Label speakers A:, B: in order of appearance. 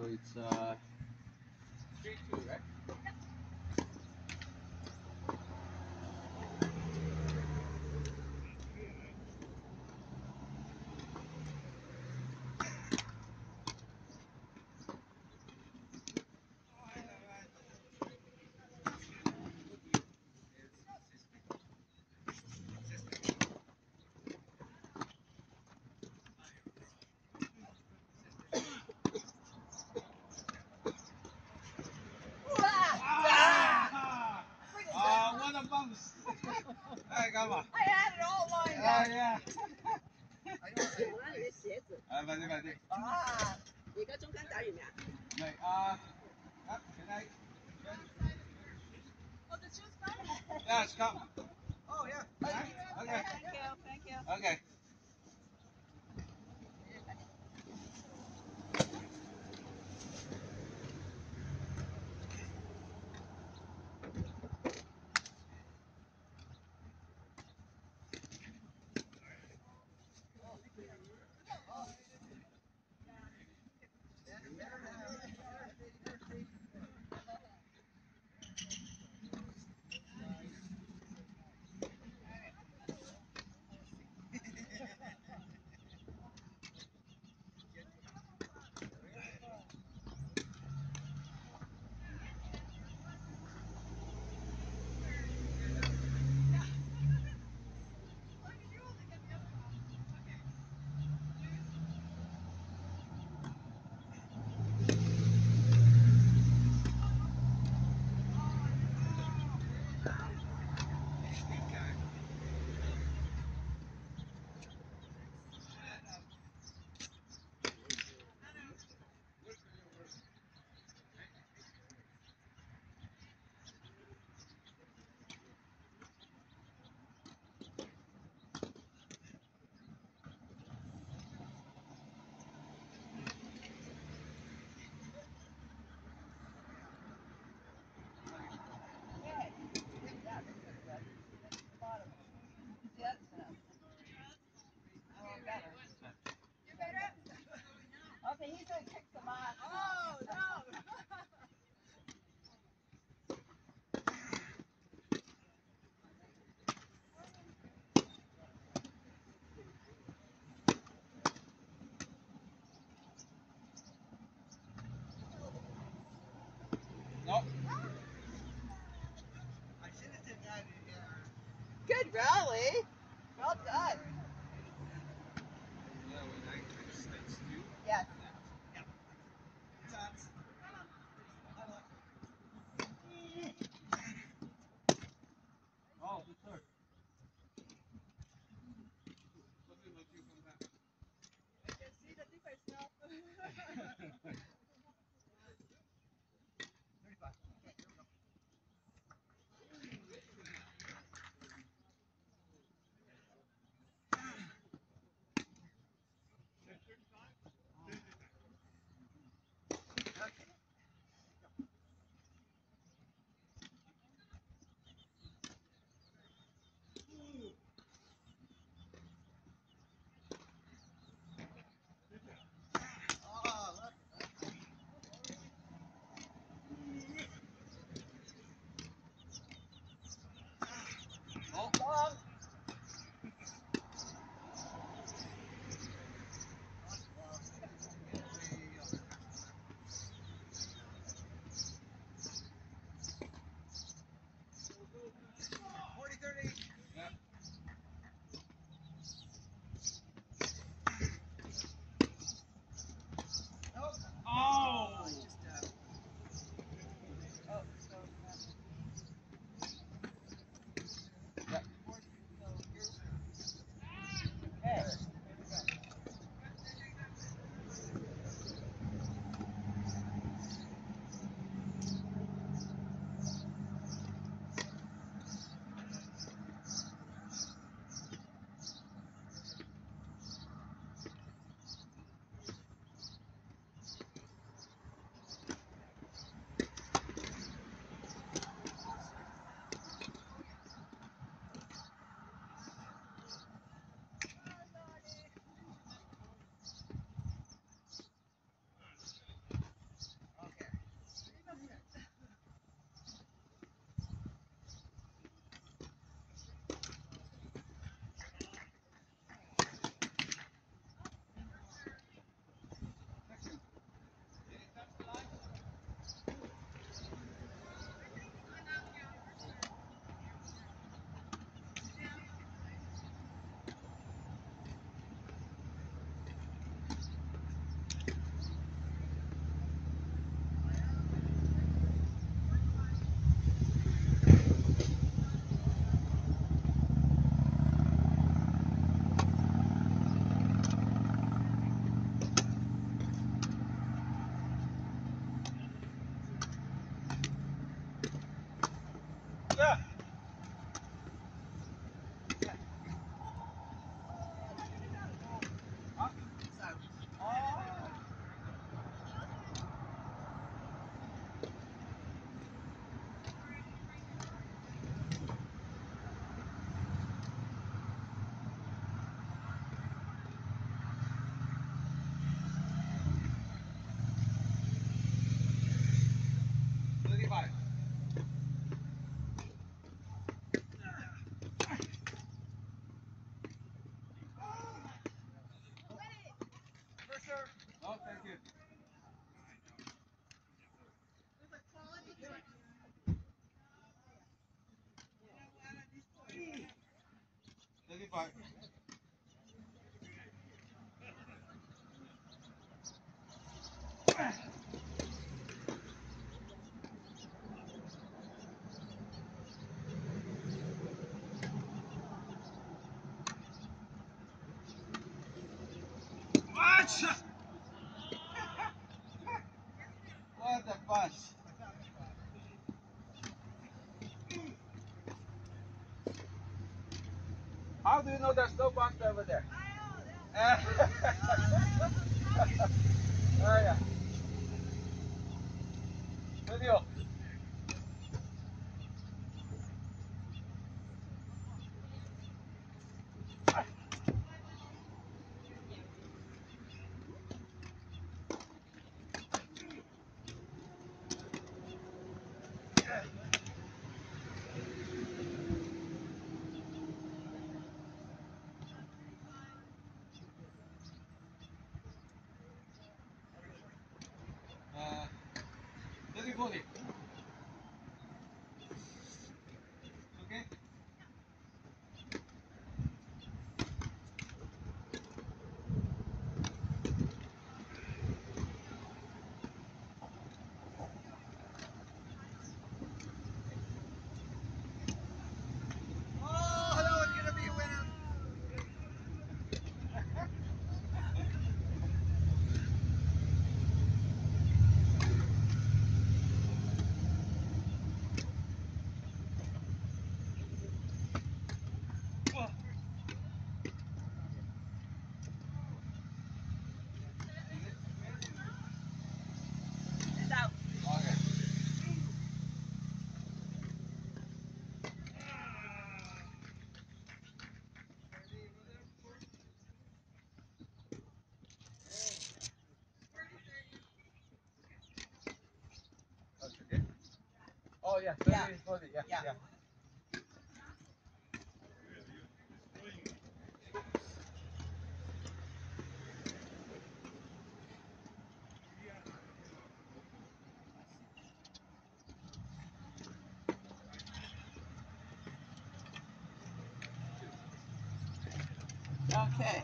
A: it's 3-2, right? What a bumps! Hey, come on.
B: I had it all lined
A: Oh,
B: up.
A: yeah.
B: 我让你的鞋子。
A: 快啲，快啲。
B: 啊！而家中間打完未啊？
A: 嚟can I?
B: Oh, the shoes coming.
A: Yes, come.
B: Oh, yeah.
A: Okay.
B: Thank you.
A: Okay.
B: Okay, he's gonna kick some ass. Oh, no.
A: No.
B: Good rally. Well done. Yes.
A: Oh, good sir.
B: I can see the difference now.
A: Yeah. Huh? Oh. 35. Oh, thank you. 35. What? What a bunch. How do you know there's no bunch over there? Oh, yeah. Video. Uh, 30, 40. Okay?
C: Oh, that one's gonna be a winner.
A: Whoa.
B: It's out.
A: Okay. That's okay. Oh, yeah. 30,
B: Yeah.
A: 40. Yeah.
B: Yeah.
A: Yeah.
B: Okay.